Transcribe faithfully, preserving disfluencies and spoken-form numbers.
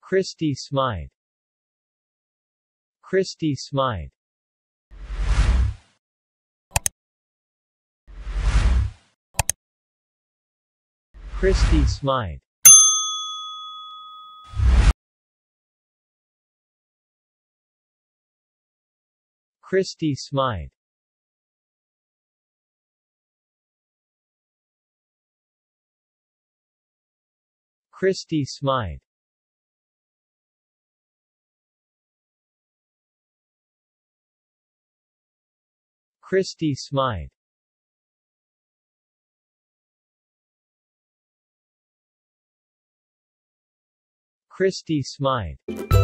Christie Smythe. Christie Smythe. Christie Smythe. Christie Smythe. Christie Smythe. Christie Smythe. Christie Smythe.